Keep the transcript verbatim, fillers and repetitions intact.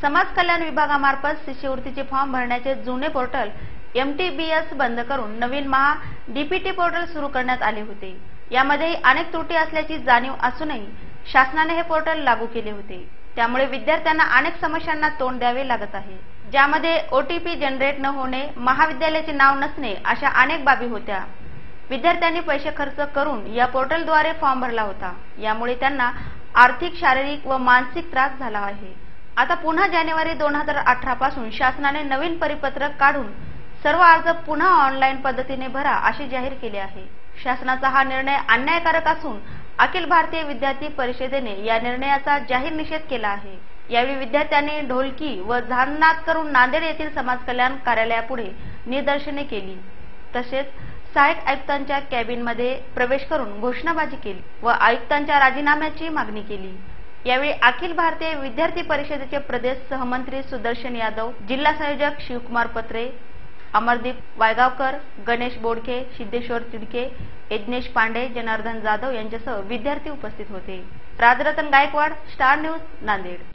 समाज कल्याण विभागामार्फत शिष्यवृत्तीचे फॉर्म भरण्याचे जुने portal M T B S बंद करून नवीन Maha D P T portal सुरू करण्यात आले होते। यामध्ये अनेक त्रुटी असल्याची जाणीव असूनही शासनाने हे पोर्टल लागू केले होते। त्यामुळे विद्यार्थ्यांना अनेक समस्यांना तोंड द्यावे लागत आहे, ज्यामध्ये ओ टी पी जनरेट न होणे, महाविद्यालयाचे नाव नसणे अशा अनेक बाबी होत्या। विद्यार्थ्यांनी पैसे खर्च करून या पोर्टलद्वारे फॉर्म भरला होता, यामुळे त्यांना आर्थिक, शारीरिक व मानसिक त्रास झाला आहे। आता पुन्हा जानेवारी दोन हजार अठरा पासून शासनाने नवीन परिपत्रक काढून सर्व अर्ज पुन्हा ऑनलाईन पद्धतीने भरा असे जाहीर केले आहे। शासनाचा हा निर्णय अन्यायकारक असून अखिल भारतीय विद्यार्थी परिषदेने या निर्णयाचा जाहीर निषेध केला आहे। यावेळी विद्यार्थ्यांनी ढोलकी व झांजनाद करून नांदेड येथील समाज कल्याण कार्यालयापुढे निदर्शने केली, तसेच सहाय्यक आयुक्तांच्या कॅबिनमध्ये प्रवेश करून घोषणाबाजी केली व आयुक्तांच्या राजीनाम्याची मागणी केली। यावेळी अखिल भारतीय विद्यार्थी परिषदेचे प्रदेश सहमंत्री सुदर्शन यादव, जिल्हा संयोजक शिवकुमार पत्रे, अमरदीप वायगावकर, गणेश बोडके, सिद्धेश्वर तिडके, यज्ञेश पांडे, जनार्दन जाधव यांच्यासह विद्यार्थी उपस्थित होते। Rajratan Gaikwad, star news, Nanded.